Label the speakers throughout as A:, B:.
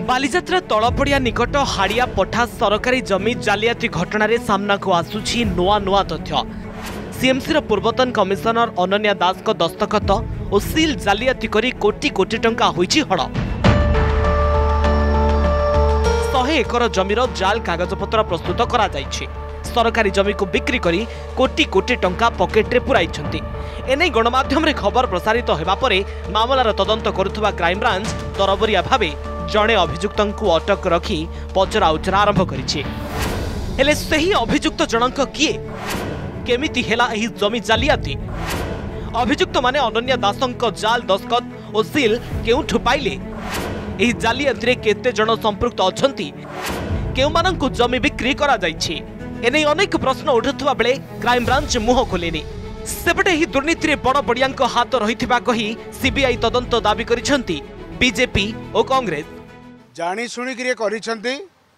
A: बालीजात्रा तलपड़िया निकट हाड़िया पठा सरकारी जमी जालियाती घटना सामना को आसुछि नुआ नुआ तथ्य। सीएमसी पूर्वतन कमिशनर अनन्या दास को दस्तखत और सील जालियाती करी कोटी कोटी टंका होइछि हड़। 100 एकर जमीर जाल कागजपत्र प्रस्तुत करा जाइछि। सरकारी जमी को बिक्री करी कोटी कोटी टंका पकेट रे पुराइछन्ति। एने गणमाध्यम रे खबर प्रसारित हेबा परे मामलार तदंत करुथुवा क्राइमब्रांच तरबरिया भावे जड़े अभियुक्त अटक रखी पचरा उचरा आरंभ करिछि। हेले सही अभियुक्त जनक किए केमिति हेला एही जमी जालियाती? अभियुक्त माने अनन्या दासंक जाल दस्खत और सील केउठु पाइले? एही जालियाती रे केते जण संपृक्त अछंती? केउमानंकु जमी बिक्री करा जाइछि? एने अनेक प्रश्न उठुथुवा बेले क्राइमब्रांच मुह खोलेनी। सेपटे एही दुर्नीति रे बड़ बड़ियांक हाथ रहिथिबा कही सीबीआई तदंत दाबी करिसंती बीजेपी और कांग्रेस।
B: जानी शुणी करिसंती।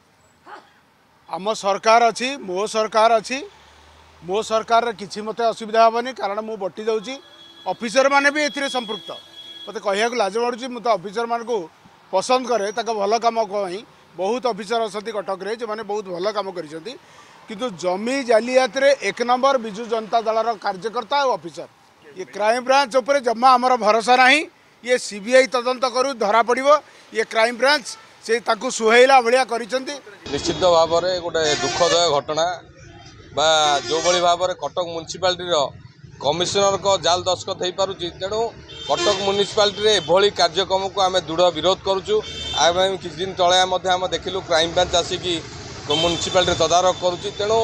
B: आम सरकार अच्छी, मो सरकार अच्छी, मो सरकार किसी मत असुविधा हेनी कारण मु बटी जाऊँगी। ऑफिसर माने भी ए संपृक्त। मत कह लाज मारूँ मुझे ऑफिसर मान को पसंद करे भल कम कहीं बहुत ऑफिसर अच्छा कटक रे जो मैंने बहुत भल कम कर किंतु जमी जालियात रे 1 नंबर विजु जनता दल कार्यकर्ता और ऑफिसर। ये क्राइम ब्रांच उपर जमा आमर भरोसा नहीं। ये सीबीआई तदंत करू धरा पड़ो। ये क्राइम ब्रांच से ताकू सुहेला भाया करिसेंती।
C: निश्चित भाव में गोटे दुखदाय घटना बा जो भली भाव में कटक म्युनिसिपालिटी कमिशनर को जाल दस्खत हो पारुची। तेणु कटक म्युनिसिपालिटी एभली कार्यक्रम को आम दृढ़ विरोध करुचु। आम किछ दिन तले आम देखिलु क्राइम ब्रांच आसिकी म्युनिसिपालिटी तदारख करुची। तेणु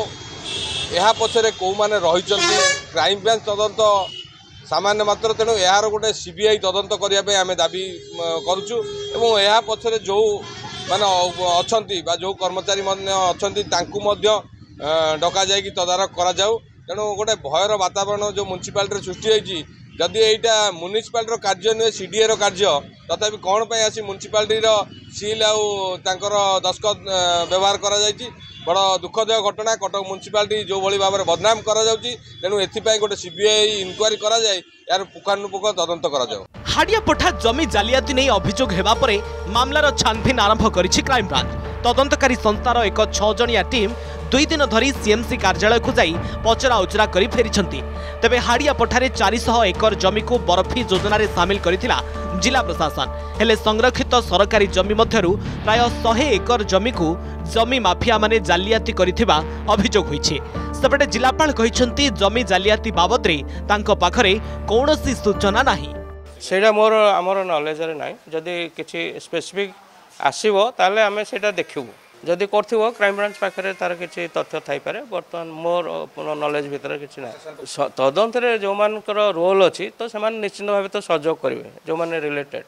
C: यह पछरे कौ माने रहिचंती क्राइम ब्रांच तदंत सामान्य मात्र। तेणु यार गोटे सीबीआई तदंत करने आम दाबी करुचु। एवं यह पछरे जो माने अछंती बा जो कर्मचारी माने अछंती तांकु मध्य डका जायकी तदारख करा जाऊ। तेणु गोटे भयर वातावरण जो म्युनिसिपालिटी सृष्टि होइछि। जदि एटा म्युनिसिपालिटी कार्य नुहे सीडीए कार्य तथापि कौन पे आसी म्युनिसिपालिटी सील आउ तांकर दस्खत व्यवहार करा जायछि। बड़ दुखदाय घटना। कटक म्युनिसिपालिटी जो भली भाव में बदनाम करा जाउछि। तेणु एथिपाई गोटे सीबीआई इनक्वारी करा जाय यार पुखानुपुख तदंत करा जाऊ।
A: हाड़िया पठा जमी जालियाती नहीं अभियोग हेबा परे मामलार छानभिन आरंभ करिछि क्राइम ब्रांच। तदंतकारी संस्थार एक 6 जणिया टीम 2 दिन धरी सीएमसी कार्यालय को जाई पचरा उचरा करी फेरिछंती। तेबे हाड़िया पठारे 400 एकर जमी को बरफी योजना रे शामिल करिथिला जिला प्रशासन। हेले संरक्षित सरकारी जमी मध्यरु प्राय 100 एकर जमी को जमी माफिया माने जालियाती करिथिबा अभियोग होइछि। सेपटे जिलापाल कहिसंती जमी जालियाती बाबद रे तांको पाखरे कोनोसी सूचना नाही।
D: सेटा मोर हमर नॉलेज रे नाही। जदी किछि स्पेसिफिक आसीबो ताले हमें सेटा देखिबो। जदि करथिबो क्राइम ब्रांच पाखरे तार किछि तथ्य थाई पारे। बर्तमान मोर नॉलेज भीतर किछि ना तदंत रे जो मानकर रोल अछि तो समान निश्चित भाबे तो सहयोग करिवे जो माने रिलेटेड।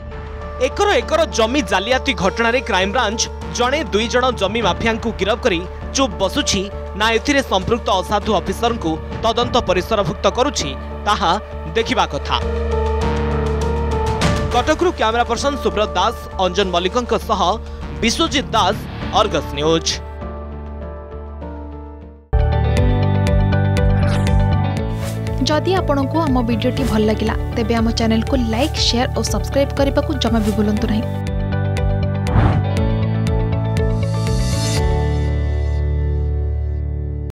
A: एकर एकर जमी जालियाती घटना रे क्राइम ब्रांच जणे 2 जण जमी माफिया को गिरफ करी चुप बसुछि ना एथिरे संपृक्त असाधु ऑफिसर को तदंत परिसरभुक्त करुछि ताहा देखिबा कथा। कटकरू कैमरा पर्सन सुब्रत दास अंजन मल्लिकंक सह विश्वजित दास, अर्गस न्यूज।
E: जदि आपंक आम भिडी भल लगा तेब आम चैनल को लाइक, शेयर और सब्सक्राइब करने को जमा भी भूलु नहीं।